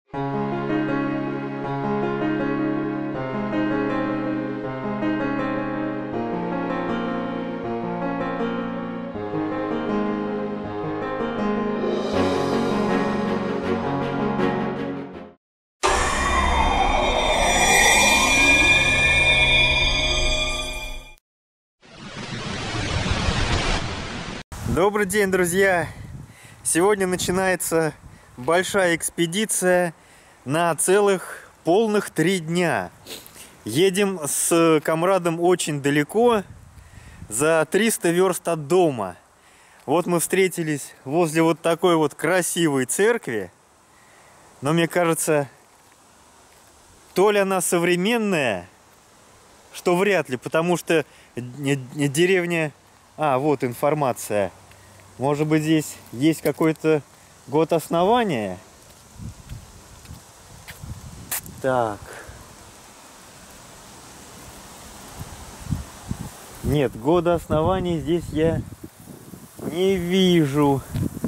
Добрый день, друзья! Сегодня начинается большая экспедиция на целых полных 3 дня. Едем с комрадом очень далеко, за 300 верст от дома. Вот мы встретились возле вот такой вот красивой церкви. Но мне кажется, то ли она современная, что вряд ли, потому что деревня... А, вот информация. Может быть, здесь есть какой-то год основания? Так. Нет, года основания здесь я не вижу.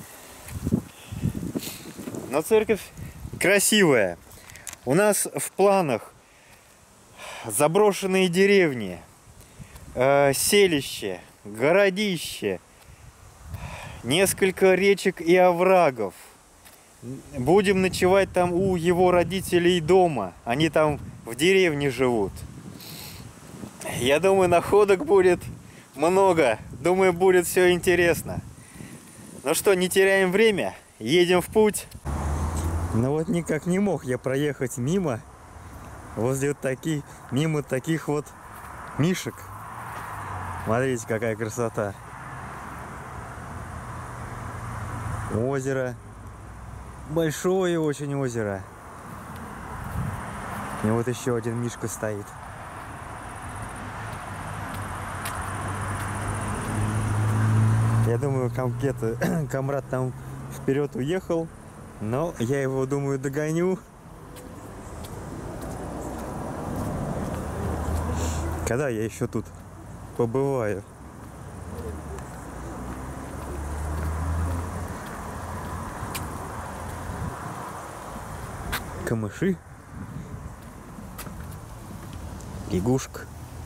Но церковь красивая. У нас в планах заброшенные деревни, селище, городище, несколько речек и оврагов. Будем ночевать там у его родителей дома. Они там в деревне живут. Я думаю, находок будет много. Думаю, будет все интересно. Ну что, не теряем время. Едем в путь. Ну вот никак не мог я проехать мимо. Возле вот таких, мимо таких вот мишек. Смотрите, какая красота. Озеро. Большое очень озеро. И вот еще один мишка стоит. Я думаю, комрад там вперед уехал. Но я его, думаю, догоню. Когда я еще тут побываю. Камыши. Лягушка.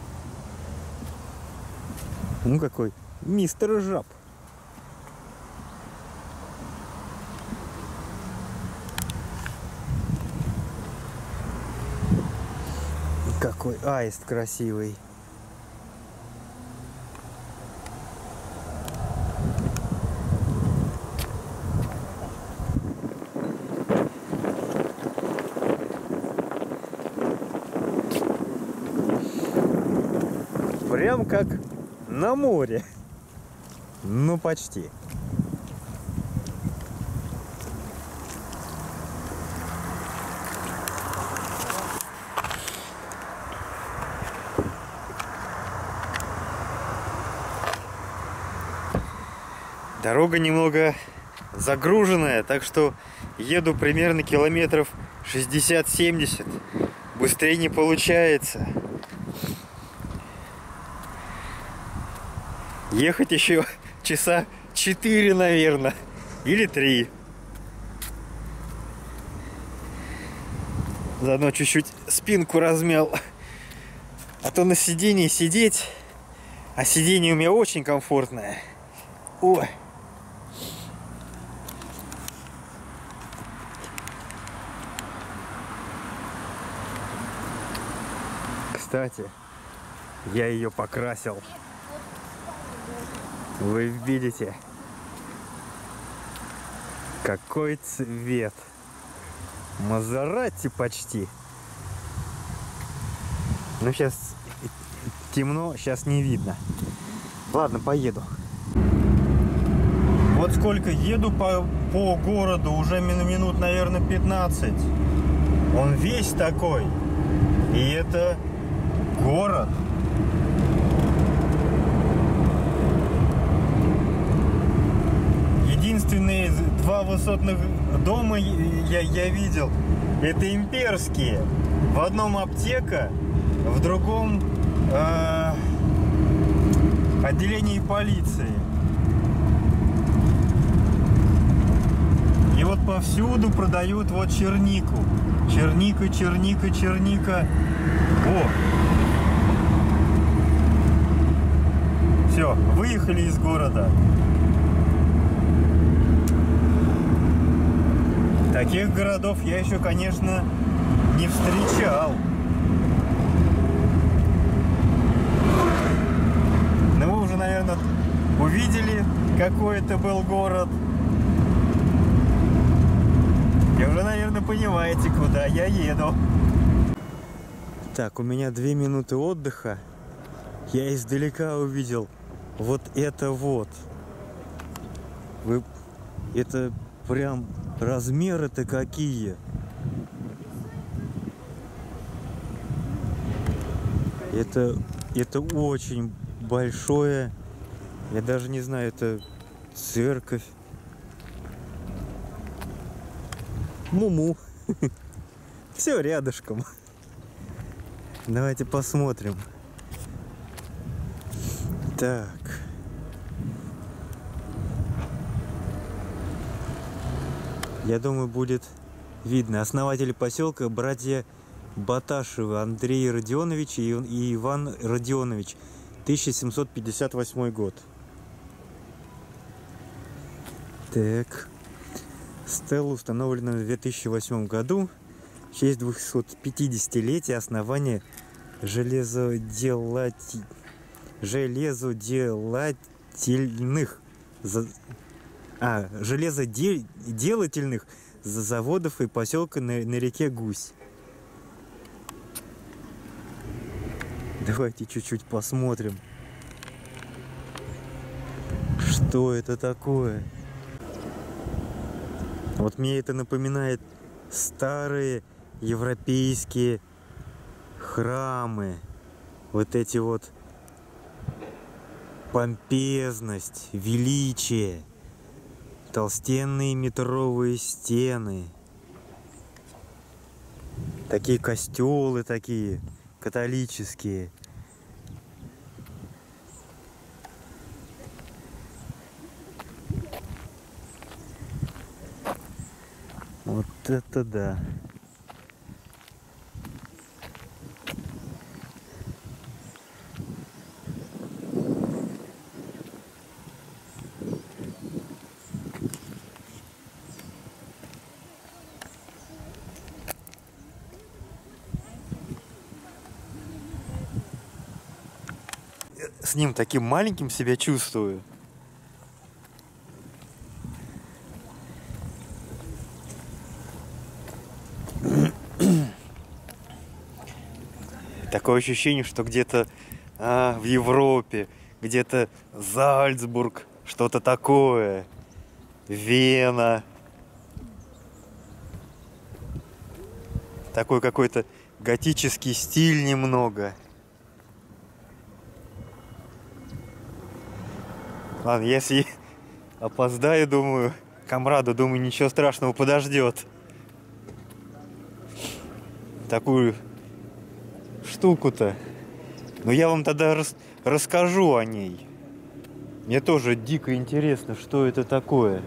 Ну какой мистер Жаб. Какой аист красивый. Прям как на море. Ну, почти. Дорога немного загруженная, так что еду примерно километров 60-70. Быстрее не получается. Ехать еще часа 4, наверное, или 3. Заодно чуть-чуть спинку размял. А то на сиденье сидеть, а сиденье у меня очень комфортное. Ой. Кстати, я ее покрасил. Вы видите, какой цвет. Мазерати почти. Ну, сейчас темно, сейчас не видно. Ладно, поеду. Вот сколько еду по городу, уже минут, наверное, 15. Он весь такой. И это город. Единственные 2 высотных дома я видел, это имперские. В одном аптека, в другом отделении полиции. И вот повсюду продают вот чернику. Черника, черника, черника. О! Все, выехали из города. Таких городов я еще, конечно, не встречал. Но вы уже, наверное, увидели, какой это был город. И уже, наверное, понимаете, куда я еду. Так, у меня 2 минуты отдыха. Я издалека увидел вот это вот. Это прям размеры-то какие. Это очень большое. Я даже не знаю, это церковь. Муму. Все рядышком. Давайте посмотрим. Так. Я думаю, будет видно. Основатели поселка братья Баташевы Андрей Родионович и Иван Родионович. 1758 год. Так. Стела установлена в 2008 году в честь 250-летия основания железоделательных заводов и поселка на реке Гусь. Давайте чуть-чуть посмотрим, что это такое. Вот мне это напоминает старые европейские храмы. Вот эти вот помпезность, величие, толстенные метровые стены. Такие костелы такие католические. Вот это да. С ним таким маленьким себя чувствую. Такое ощущение, что где-то в Европе, где-то Зальцбург, что-то такое, Вена. Такой какой-то готический стиль немного. Ладно, если опоздаю, думаю, комраду, думаю, ничего страшного, подождет. Такую штуку-то. Но я вам тогда расскажу о ней. Мне тоже дико интересно, что это такое.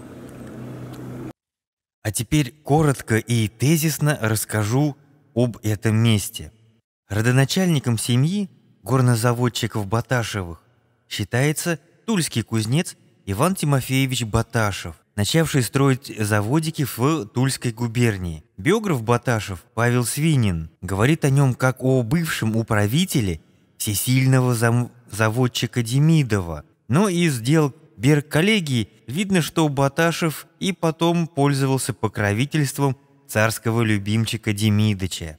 А теперь коротко и тезисно расскажу об этом месте. Родоначальником семьи горнозаводчиков Баташевых считается тульский кузнец Иван Тимофеевич Баташев, начавший строить заводики в Тульской губернии. Биограф Баташев Павел Свинин говорит о нем как о бывшем управителе всесильного заводчика Демидова. Но из дел Берг-коллегии видно, что Баташев и потом пользовался покровительством царского любимчика Демидыча.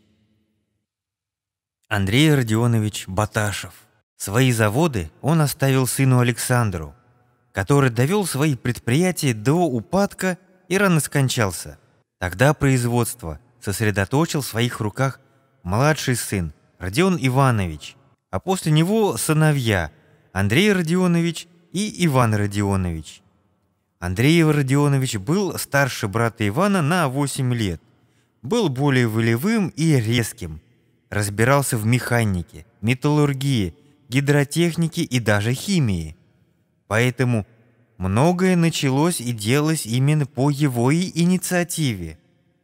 Андрей Родионович Баташев. Свои заводы он оставил сыну Александру, который довел свои предприятия до упадка и рано скончался. Тогда производство сосредоточил в своих руках младший сын Родион Иванович, а после него сыновья Андрей Родионович и Иван Родионович. Андрей Родионович был старше брата Ивана на 8 лет, был более волевым и резким, разбирался в механике, металлургии, гидротехнике и даже химии. Поэтому многое началось и делалось именно по его инициативе.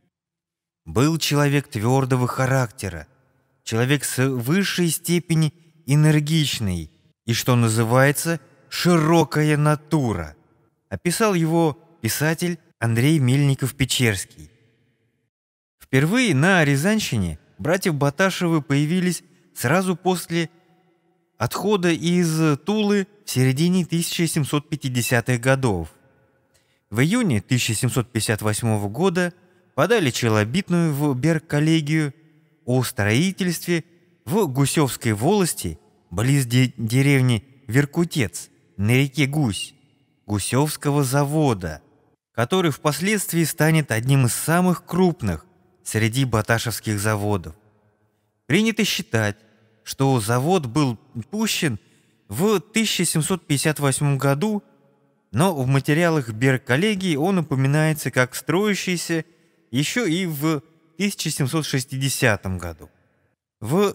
Был человек твердого характера, человек с высшей степени энергичный и, что называется, широкая натура. Описал его писатель Андрей Мельников-Печерский. Впервые на Рязанщине братья Баташевы появились сразу после отхода из Тулы в середине 1750-х годов. В июне 1758 года подали челобитную в Берг-коллегию о строительстве в Гусевской волости, близ деревни Веркутец, на реке Гусь, Гусевского завода, который впоследствии станет одним из самых крупных среди баташевских заводов. Принято считать, что завод был пущен в 1758 году, но в материалах Берг-коллегии он упоминается как строящийся еще и в 1760 году. В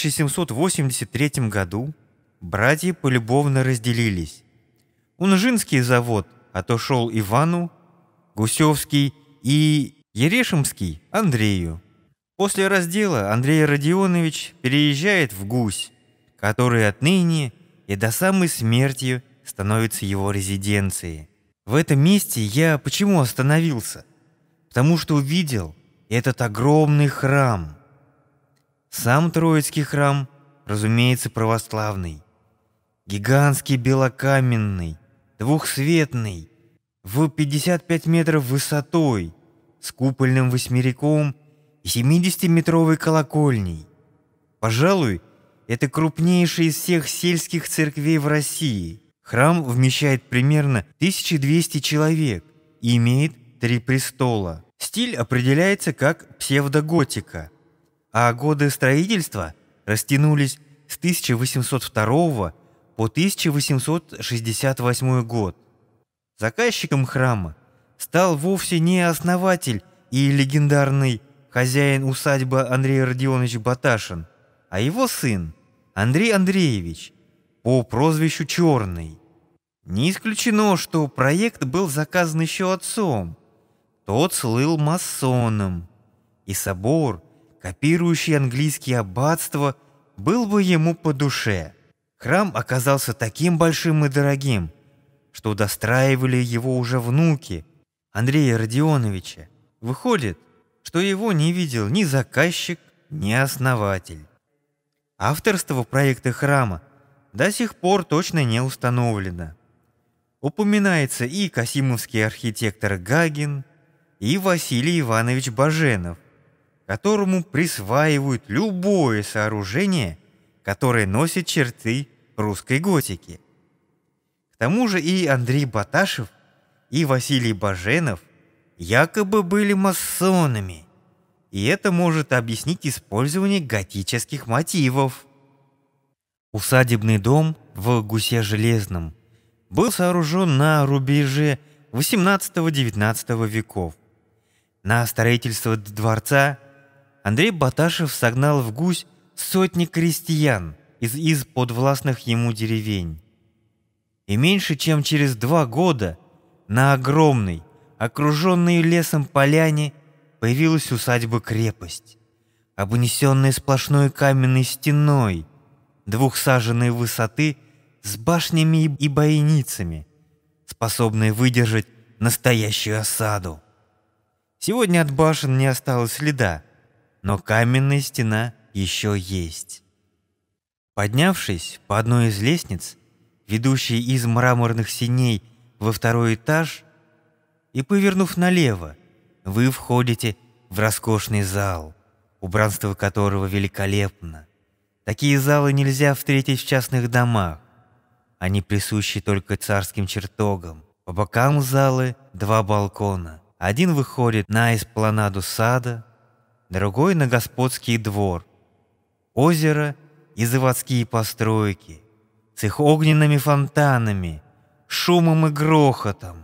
1783 году братья полюбовно разделились. Унжинский завод отошел Ивану, Гусевский и Ерешемский – Андрею. После раздела Андрей Родионович переезжает в Гусь, который отныне и до самой смерти становится его резиденцией. В этом месте я почему остановился? Потому что увидел этот огромный храм. Сам Троицкий храм, разумеется, православный. Гигантский белокаменный, двухсветный, в 55 метров высотой, с купольным восьмериком и 70-метровой колокольней. Пожалуй, это крупнейший из всех сельских церквей в России. Храм вмещает примерно 1200 человек и имеет 3 престола. Стиль определяется как псевдоготика, а годы строительства растянулись с 1802 по 1868 год. Заказчиком храма стал вовсе не основатель и легендарный хозяин усадьбы Андрей Родионович Баташин, а его сын Андрей Андреевич по прозвищу Черный. Не исключено, что проект был заказан еще отцом. Тот слыл масоном, и собор, копирующий английские аббатства, был бы ему по душе. Храм оказался таким большим и дорогим, что достраивали его уже внуки Андрея Родионовича. Выходит, что его не видел ни заказчик, ни основатель. Авторство проекта храма до сих пор точно не установлено. Упоминается и касимовский архитектор Гагин, и Василий Иванович Баженов, которому присваивают любое сооружение, которое носит черты русской готики. К тому же и Андрей Баташев, и Василий Баженов якобы были масонами, и это может объяснить использование готических мотивов. Усадебный дом в Гусе-Железном был сооружен на рубеже XVIII-XIX веков. На строительство дворца Андрей Баташев согнал в Гусь сотни крестьян из подвластных ему деревень. И меньше чем через 2 года на огромной, окруженной лесом поляне появилась усадьба-крепость, обнесенная сплошной каменной стеной, 2-саженной высоты с башнями и бойницами, способная выдержать настоящую осаду. Сегодня от башен не осталось следа, но каменная стена еще есть. Поднявшись по одной из лестниц, ведущей из мраморных сеней во 2-й этаж, и повернув налево, вы входите в роскошный зал, убранство которого великолепно. Такие залы нельзя встретить в частных домах. Они присущи только царским чертогам. По бокам залы 2 балкона. Один выходит на эспланаду сада, другой на господский двор, озеро и заводские постройки с их огненными фонтанами, шумом и грохотом.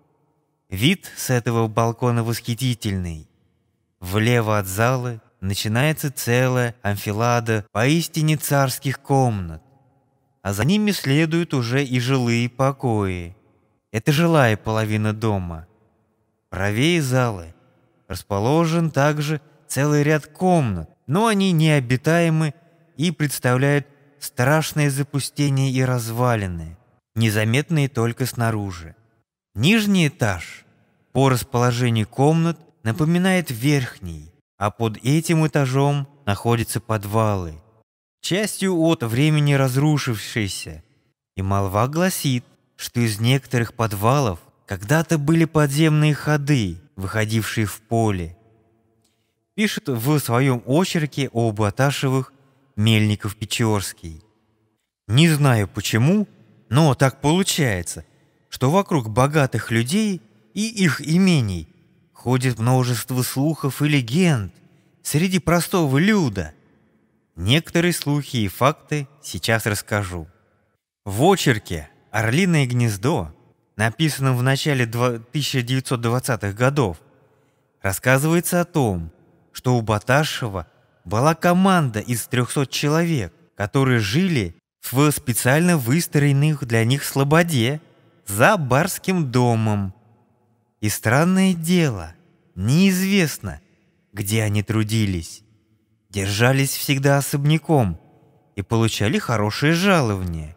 Вид с этого балкона восхитительный. Влево от залы начинается целая анфилада поистине царских комнат, а за ними следуют уже и жилые покои. Это жилая половина дома. Правее залы расположен также целый ряд комнат, но они необитаемы и представляют страшное запустение и развалины, незаметные только снаружи. Нижний этаж по расположению комнат напоминает верхний, а под этим этажом находятся подвалы, частью от времени разрушившиеся. И молва гласит, что из некоторых подвалов когда-то были подземные ходы, выходившие в поле. Пишет в своем очерке о Баташевых Мельников-Печорский. Не знаю почему, но так получается, что вокруг богатых людей и их имений ходит множество слухов и легенд среди простого люда. Некоторые слухи и факты сейчас расскажу. В очерке «Орлиное гнездо», написанном в начале 1920-х годов, рассказывается о том, что у Баташева была команда из 300 человек, которые жили в специально выстроенных для них слободе за барским домом. И странное дело, неизвестно, где они трудились. Держались всегда особняком и получали хорошее жалование.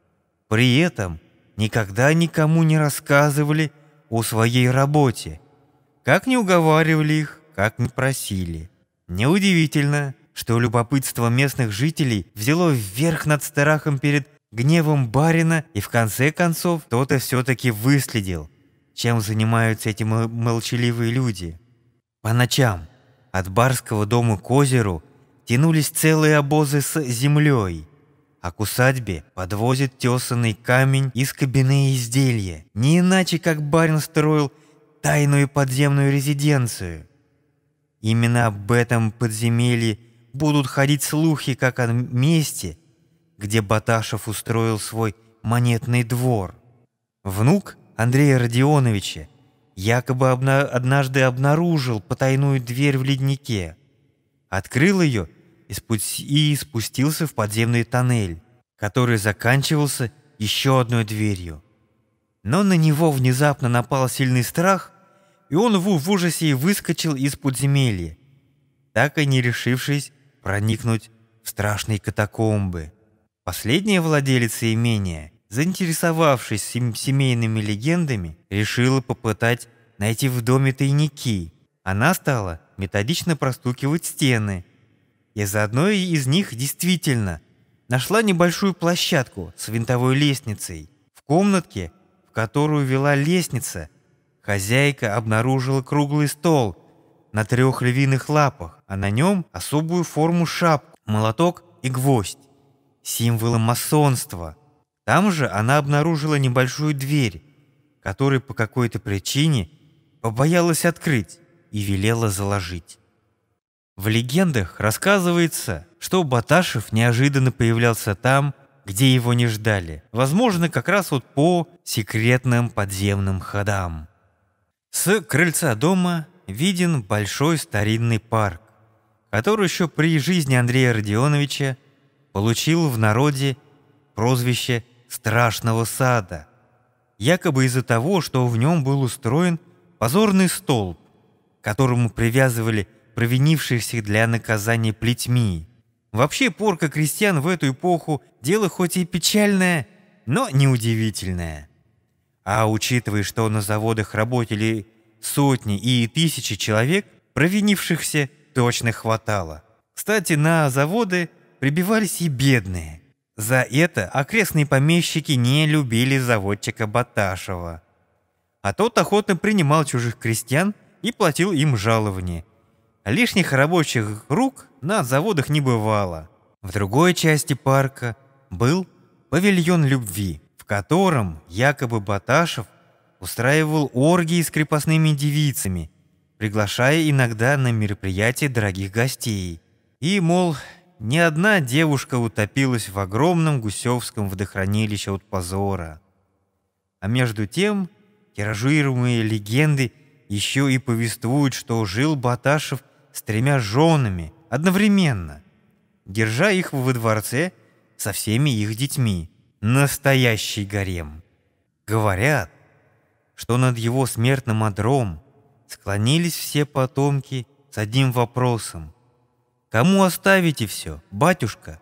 При этом никогда никому не рассказывали о своей работе, как не уговаривали их, как не просили. Неудивительно, что любопытство местных жителей взяло вверх над страхом перед гневом барина, и в конце концов кто-то все-таки выследил, чем занимаются эти молчаливые люди. По ночам от барского дома к озеру тянулись целые обозы с землей, а к усадьбе подвозят тесанный камень из кабины изделия, не иначе как барин строил тайную подземную резиденцию. Именно об этом подземелье будут ходить слухи, как о месте, где Баташев устроил свой монетный двор. Внук Андрея Родионовича якобы однажды обнаружил потайную дверь в леднике, открыл ее и спустился в подземный тоннель, который заканчивался еще одной дверью. Но на него внезапно напал сильный страх, и он в ужасе выскочил из подземелья, так и не решившись проникнуть в страшные катакомбы. Последняя владелица имения, заинтересовавшись семейными легендами, решила попытать найти в доме тайники. Она стала методично простукивать стены, и за одной из них действительно нашла небольшую площадку с винтовой лестницей. В комнатке, в которую вела лестница, хозяйка обнаружила круглый стол на 3 львиных лапах, а на нем особую форму шапку, молоток и гвоздь, символы масонства. Там же она обнаружила небольшую дверь, которую по какой-то причине побоялась открыть и велела заложить. В легендах рассказывается, что Баташев неожиданно появлялся там, где его не ждали, возможно, как раз вот по секретным подземным ходам. С крыльца дома виден большой старинный парк, который еще при жизни Андрея Родионовича получил в народе прозвище «Страшного сада», якобы из-за того, что в нем был устроен позорный столб, к которому привязывали провинившихся для наказания плетьми. Вообще порка крестьян в эту эпоху – дело хоть и печальное, но неудивительное. А учитывая, что на заводах работали сотни и тысячи человек, провинившихся точно хватало. Кстати, на заводы прибивались и бедные. За это окрестные помещики не любили заводчика Баташева. А тот охотно принимал чужих крестьян и платил им жалование. Лишних рабочих рук на заводах не бывало. В другой части парка был павильон любви, в котором якобы Баташев устраивал оргии с крепостными девицами, приглашая иногда на мероприятия дорогих гостей. И, мол, ни одна девушка утопилась в огромном гусевском водохранилище от позора. А между тем, тиражируемые легенды еще и повествуют, что жил Баташев с 3 женами одновременно, держа их во дворце со всеми их детьми. Настоящий гарем. Говорят, что над его смертным одром склонились все потомки с одним вопросом: «Кому оставите все, батюшка?»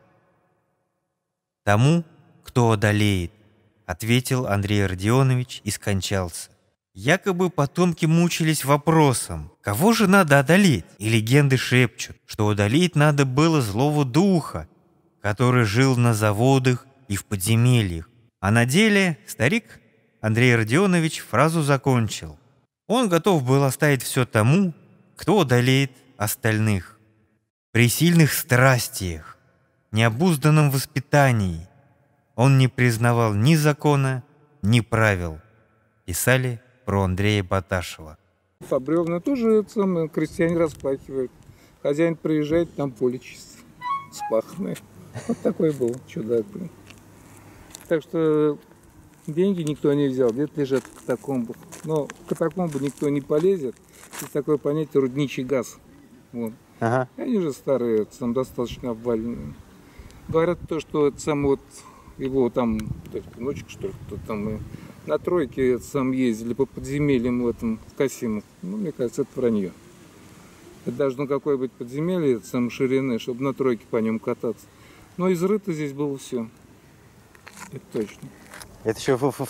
«Тому, кто одолеет», — ответил Андрей Родионович и скончался. Якобы потомки мучились вопросом, кого же надо одолеть, и легенды шепчут, что одолеть надо было злого духа, который жил на заводах и в подземельях. А на деле старик Андрей Родионович фразу закончил. Он готов был оставить все тому, кто одолеет остальных. При сильных страстиях, необузданном воспитании он не признавал ни закона, ни правил. Писали про Андрея Баташева. По бревна тоже это самое, крестьяне распахивают. Хозяин приезжает, там поле чисто, спаханное. Вот такой был чудак, блин. Так что деньги никто не взял, где-то лежат в катакомбах. Но в катакомбу никто не полезет. Есть такое понятие рудничий газ. Вот. Ага. Они же старые, это сам достаточно обваленные. Говорят то, что это сам вот его там, внучек, что ли, кто там на тройке это сам ездили по подземельям в этом, в Касиму. Ну, мне кажется, это вранье. Это должно какое быть подземелье, это сам ширины, чтобы на тройке по нем кататься. Но изрыто здесь было все. Это точно. Это еще в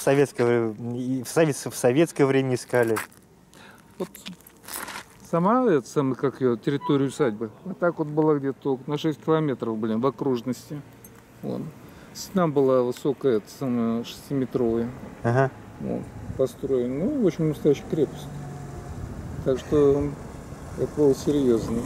советское время искали. Вот сама, это самая, как ее, территория усадьбы, вот так вот была где-то на 6 километров, блин, в окружности. Вон. Стена была высокая, это самая, 6-метровая. Ага. Вот, построена. Ну, в общем, настоящая крепость. Так что это было серьезно.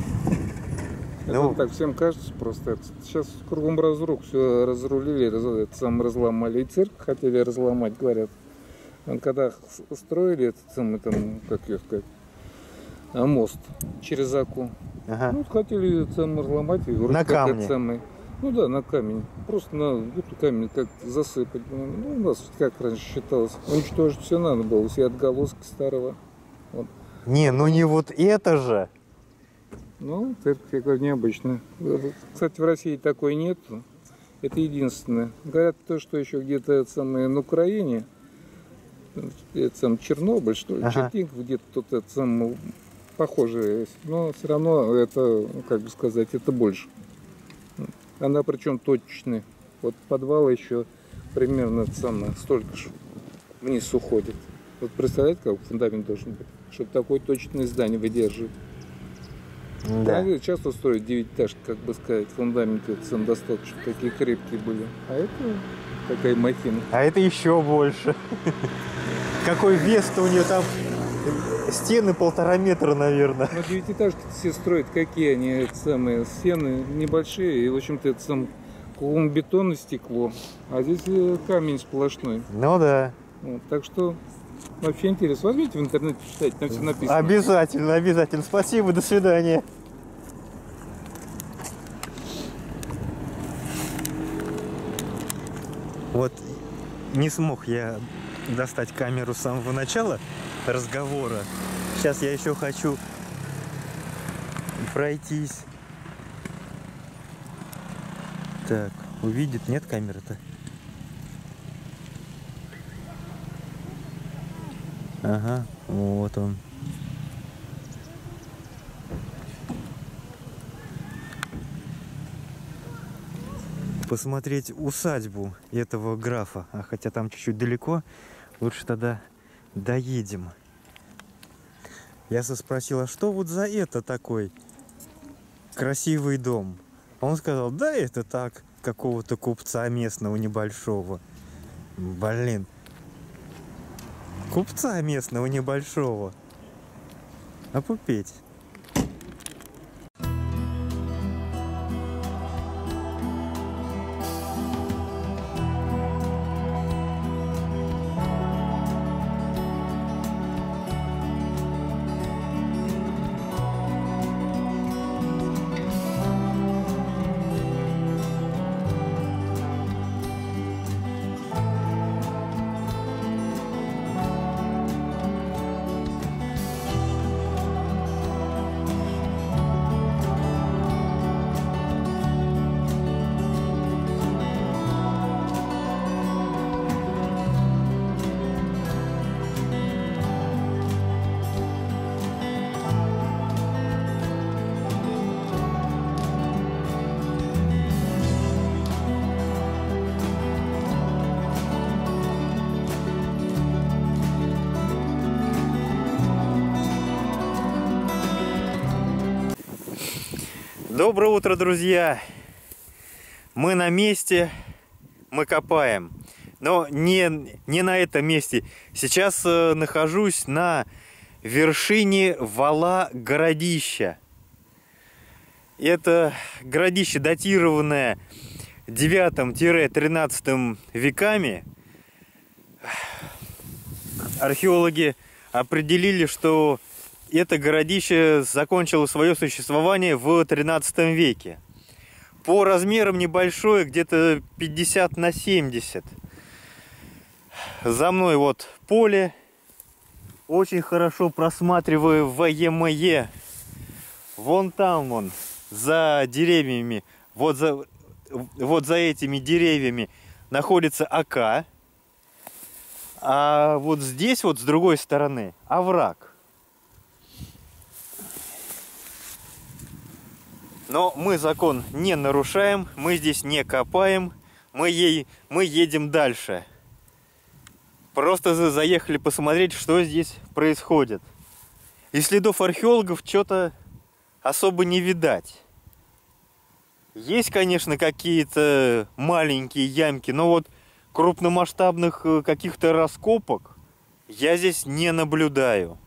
Ну, Это так всем кажется просто. Это, сейчас кругом разрух, все разрулили, разломали. И цирк хотели разломать, говорят. Когда строили этот самый, там, как ее сказать, мост через Аку. ага. Ну, хотели там разломать. И На камне. Самый, ну да, на камень. Просто на камень как-то засыпать. Ну, у нас как раньше считалось. Уничтожить все надо было, все отголоски старого. Вот. Не, ну не вот это же. Ну, церковь, я говорю, необычно. Кстати, в России такой нет. Это единственное. Говорят то, что еще где-то это самое, на Украине, это сам Чернобыль, что ли, ага. Чертинг, где-то тут это самое похожее есть. Но все равно это, как бы сказать, это больше. Она причем точечная. Вот подвал еще примерно это самое, столько же вниз уходит. Вот представляете, как фундамент должен быть, чтобы такое точное здание выдерживать. Да. Они часто строят 9-этажки, как бы сказать, фундаменты сам достаточно такие крепкие были. А это такая махина. А это еще больше. Какой вес-то у нее там? Стены 1,5 метра, наверное. Ну, 9-этажки все строят, какие они, это самые, стены небольшие, и, в общем-то, это сам кругом бетон и стекло. А здесь камень сплошной. Ну да. Вот, так что вообще интересно. Возьмите в интернете, читайте, там все написано. Обязательно, обязательно. Спасибо, до свидания. Вот не смог я достать камеру с самого начала разговора. Сейчас я еще хочу пройтись. Так, увидит, нет камеры-то? Ага, вот он. Посмотреть усадьбу этого графа. А хотя там чуть-чуть далеко, лучше тогда доедем. Я спросил, а что вот за это такой красивый дом? Он сказал, да это так, какого-то купца местного небольшого. Блин. Купца местного небольшого. Опупеть. Доброе утро, друзья! Мы на месте, мы копаем. Но не на этом месте. Сейчас нахожусь на вершине вала Городища. Это городище, датированное 9-13 веками. Археологи определили, что это городище закончило свое существование в 13 веке. По размерам небольшое, где-то 50 на 70. За мной вот поле. Очень хорошо просматриваю ВМЕ. Вон там, вон, за деревьями, вот за этими деревьями находится ока. А вот здесь, вот с другой стороны, овраг. Но мы закон не нарушаем, мы здесь не копаем, мы едем дальше. Просто заехали посмотреть, что здесь происходит. И следов археологов что-то особо не видать. Есть, конечно, какие-то маленькие ямки, но вот крупномасштабных каких-то раскопок я здесь не наблюдаю.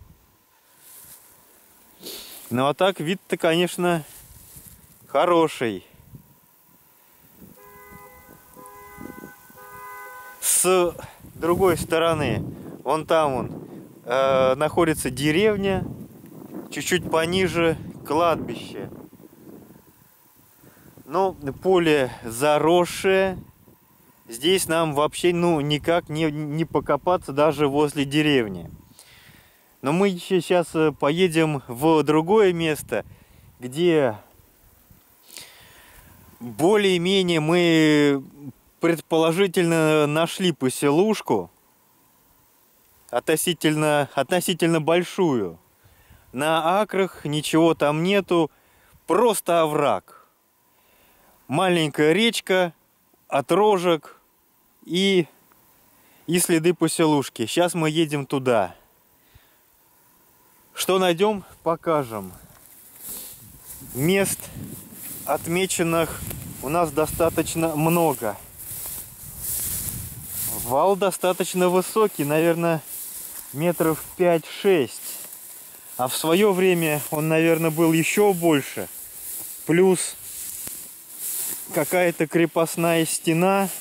Ну а так вид-то, конечно, хороший. С другой стороны, вон там находится деревня, чуть-чуть пониже кладбище. Но поле заросшее. Здесь нам вообще никак не покопаться даже возле деревни. Но мы сейчас поедем в другое место, где более-менее мы предположительно нашли поселушку, относительно большую. На акрах ничего там нету, просто овраг. Маленькая речка, отрожек и следы поселушки. Сейчас мы едем туда. Что найдем, покажем. Мест отмеченных у нас достаточно много. Вал достаточно высокий, наверное, метров 5-6. А в свое время он, наверное, был еще больше. Плюс какая-то крепостная стена.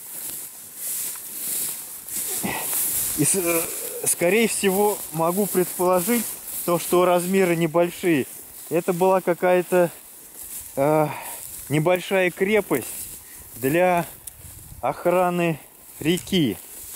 И, скорее всего, могу предположить, что размеры небольшие. Это была какая-то небольшая крепость для охраны реки.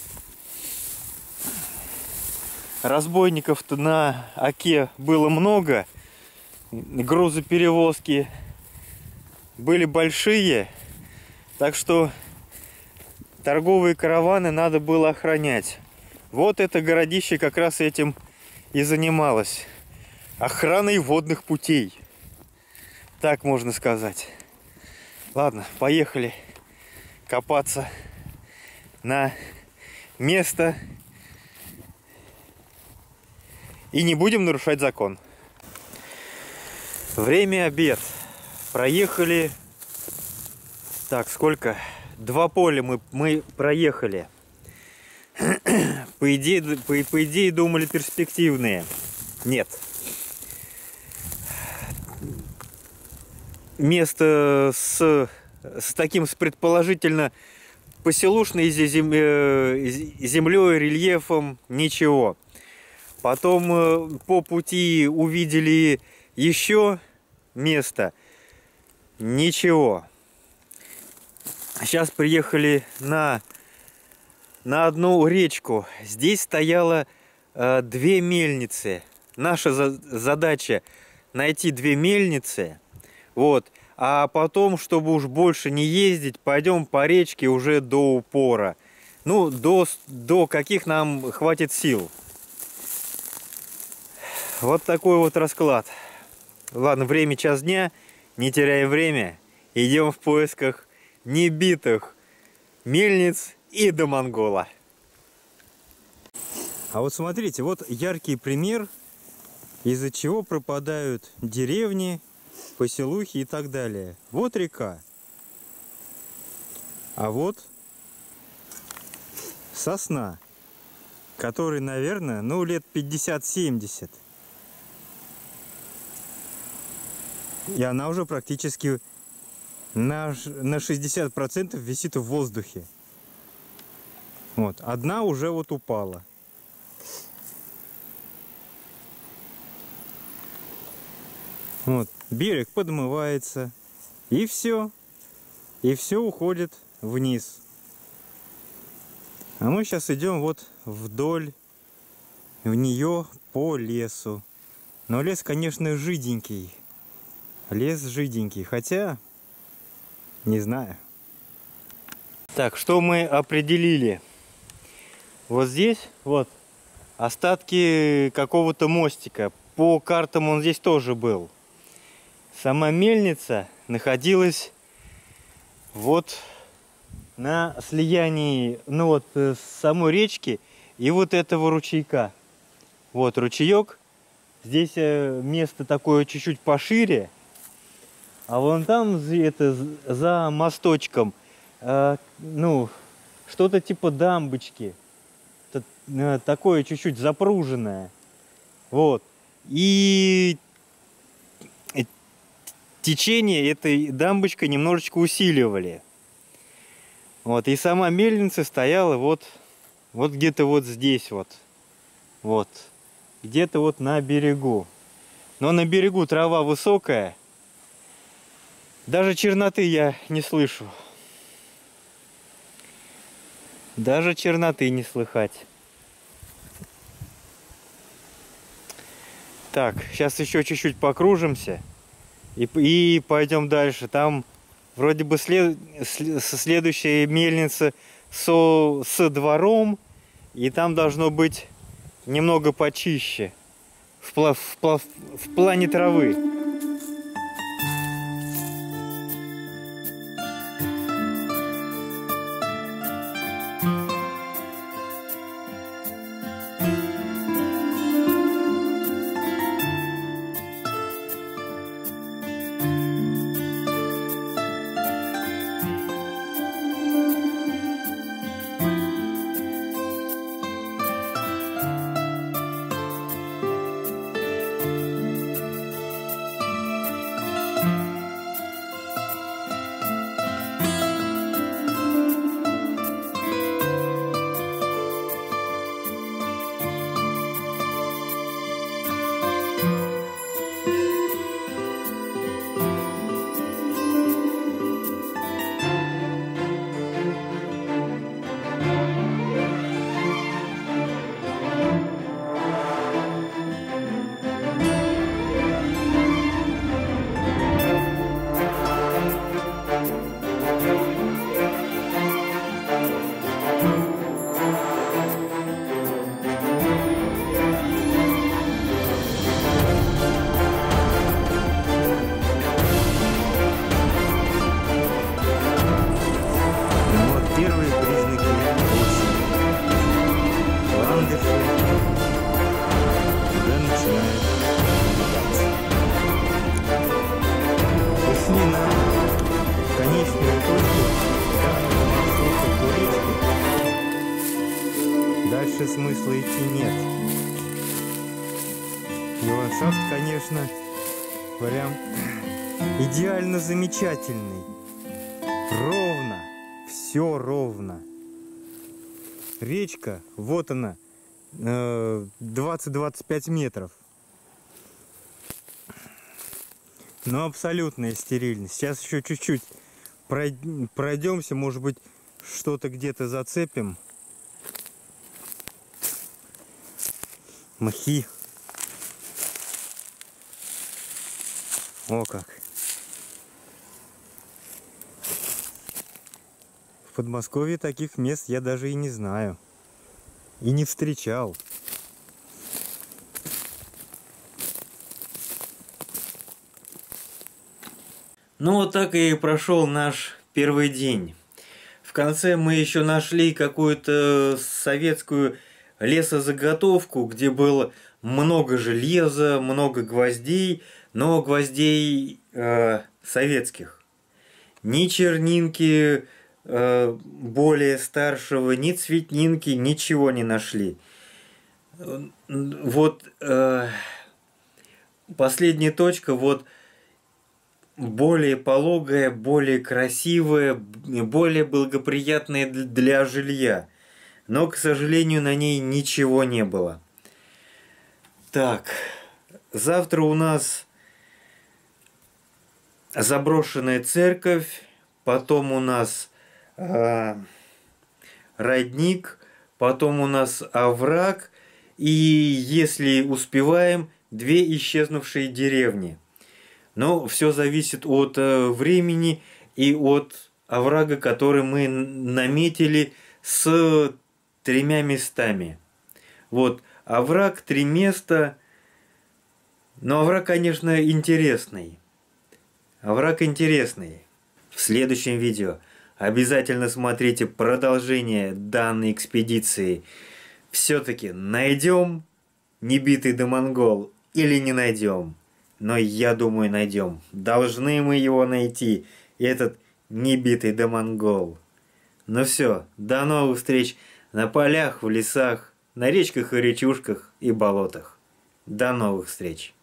Разбойников-то на Оке было много. Грузоперевозки были большие. Так что торговые караваны надо было охранять. Вот это городище как раз этим и занималось. Охраной водных путей. Так можно сказать. Ладно, поехали копаться на место. И не будем нарушать закон. Время обед. Проехали. Так, сколько? 2 поля мы проехали. По идее, думали перспективные. Нет. Место с предположительно поселушной землей, рельефом, ничего. Потом по пути увидели еще место. Ничего. Сейчас приехали на одну речку. Здесь стояло 2 мельницы. Наша задача найти 2 мельницы. Вот. А потом, чтобы уж больше не ездить, пойдем по речке уже до упора. Ну, до каких нам хватит сил. Вот такой вот расклад. Ладно, время 1 дня. Не теряем время. Идем в поисках небитых мельниц и до Монгола. А вот смотрите, вот яркий пример, из-за чего пропадают деревни поселухи и так далее. Вот река. А вот сосна, которой, наверное, ну, лет 50-70. И она уже практически на 60% висит в воздухе. Вот. Одна уже вот упала. Вот. Берег подмывается. И все. И все уходит вниз. А мы сейчас идем вот вдоль в нее по лесу. Но лес, конечно, жиденький. Лес жиденький. Хотя, не знаю. Так, что мы определили? Вот здесь вот остатки какого-то мостика. По картам он здесь тоже был. Сама мельница находилась вот на слиянии, ну вот, с самой речки и вот этого ручейка. Вот ручеек. Здесь место такое чуть-чуть пошире. А вон там это за мосточком, ну, что-то типа дамбочки. Такое чуть-чуть запруженное. Вот. И течение этой дамбочкой немножечко усиливали. Вот. И сама мельница стояла вот где-то вот здесь вот. Вот. Где-то вот на берегу. Но на берегу трава высокая. Даже черноты я не слышу. Даже черноты не слыхать. Так, сейчас еще чуть-чуть покружимся и пойдем дальше. Там вроде бы следующая мельница с двором, и там должно быть немного почище в плане травы. Дальше смысла идти нет. И ландшафт, конечно, прям идеально замечательный. Ровно, все ровно. Речка, вот она, 20-25 метров. Но абсолютная стерильность. Сейчас еще чуть-чуть пройдемся, может быть, что-то где-то зацепим. Мхи. О как. В Подмосковье таких мест я даже и не знаю. И не встречал. Ну вот так и прошел наш первый день. В конце мы еще нашли какую-то советскую лесозаготовку, где было много железа, много гвоздей, но гвоздей советских. Ни чернинки более старшего, ни цветнинки, ничего не нашли. Вот последняя точка, вот более пологая, более красивая, более благоприятная для жилья. Но, к сожалению, на ней ничего не было. Так, завтра у нас заброшенная церковь, потом у нас родник, потом у нас овраг, и, если успеваем, 2 исчезнувшие деревни. Но все зависит от времени и от оврага, который мы наметили с 3 местами. Вот, овраг, 3 места. Но овраг, конечно, интересный. Овраг интересный. В следующем видео обязательно смотрите продолжение данной экспедиции. Все-таки найдем небитый домонгол или не найдем? Но я думаю, найдем. Должны мы его найти. Этот небитый домонгол. Ну все, до новых встреч на полях, в лесах, на речках и речушках и болотах. До новых встреч.